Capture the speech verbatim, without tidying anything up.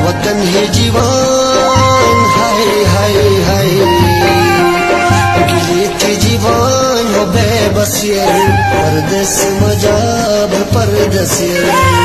वतन है जीवान हाय हाय हाय गिले के जीवान हो बेबसियर परदेस मजाब परदेसियर